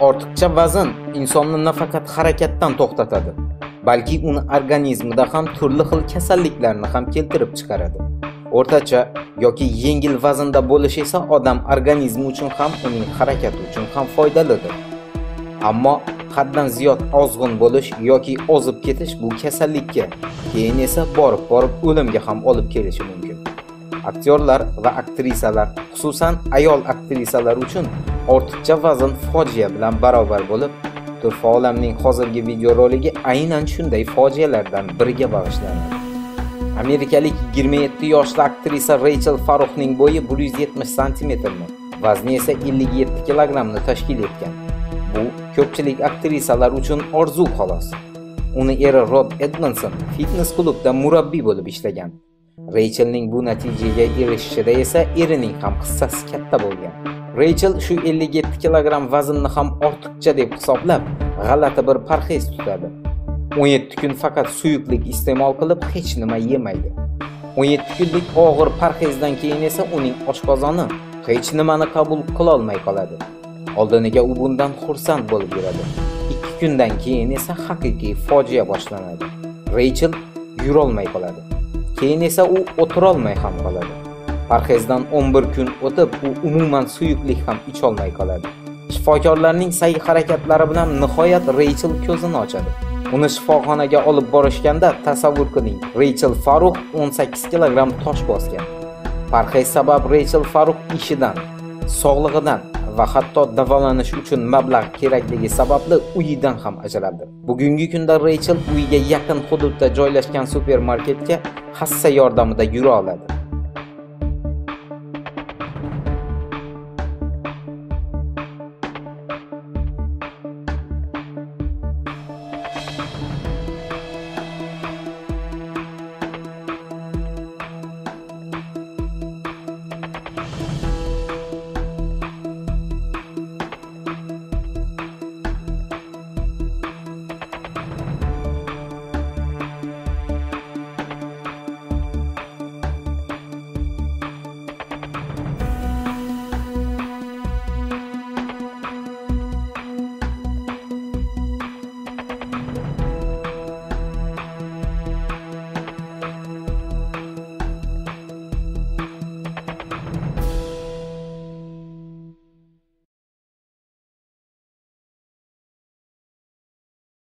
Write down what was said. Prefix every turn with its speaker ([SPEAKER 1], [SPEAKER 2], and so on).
[SPEAKER 1] Ortiqcha vazn insonni nafaqat harakatdan to'xtatadi, balki uni organizmida ham turli xil kasalliklarni ham keltirib chiqaradi. O'rtacha yoki yengil vaznda bo'lish esa odam organizmi uchun ham, uning harakati uchun ham foydalidir. Ammo haddan ziyod ozg'in bo'lish yoki ozib ketish bu kasallikka, keyin esa borib o'limga ham olib kelishi mumkin. Aktyorlar va aktrisalar, xususan ayol aktrisalar uchun ortiqcha vazn fojia bilan barobar bo'lib, turfa olamning hozirgi videoroligi aynan shunday fojialardan biriga bag'ishlanadi. Amerikalik 27 yoshli aktrisa Rachel Farruxning bo'yi 170 cm, vazni esa 57 kg ni tashkil etgan. Bu ko'pchilik aktrisalar uchun orzu xolos. Uni eri Rod Edmondson fitness klubda murabbiy bo'lib ishlagan. Rachelning bu natijaga erishishida esa erining ham hissasi katta bo'lgan. Rachel shu 57 kg vaznni ham ortiqcha deb hisoblab, g'alati bir parhez tutadi. 17 kun faqat suyuqlik iste'mol qilib, hech nima yemaydi. 17 kunlik og'ir parhezdan keyin esa uning oshqozoni hech nimani qabul qila olmay qoladi. Oldiniga u bundan xursand bo'lib yuradi. 2 kundan keyin esa haqiqiy fojia boshlanadi. Rachel yura olmay qoladi. Keyin esa u o'tira olmay ham qoladi. Parhezdan 11 kun o'tib, u umuman suyuqlik ham icha olmay qoladi. Shifokorlarning sa'y-harakatlari bilan nihoyat Rachel ko'zini ochadi. Uni shifoxonaga olib borishganda tasavvur qiling, Rachel Farrux 18 kg tosh bosgan. Parhez sabab Rachel Farrux ishidan, sog'lig'idan va hatto davolanish uchun mablag' kerakligi sababli uyidan ham ajraldi. Bugungi kunda Rachel uyiga yaqin hududda joylashgan supermarketga hassa yordamida yura oladi.